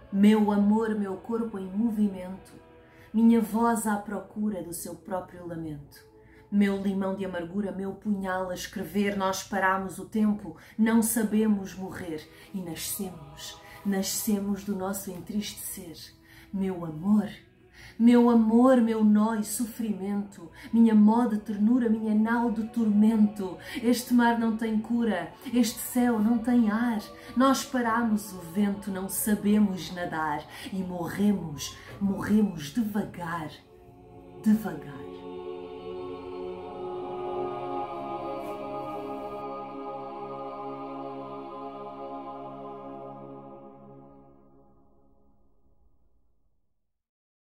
Meu amor, meu corpo em movimento, minha voz à procura do seu próprio lamento. Meu limão de amargura, meu punhal a escrever, nós paramos o tempo, não sabemos morrer e nascemos do nosso entristecer. Meu amor, meu nó e sofrimento, minha mó de ternura, minha nau de tormento. Este mar não tem cura, este céu não tem ar. Nós paramos o vento, não sabemos nadar e morremos devagar, devagar.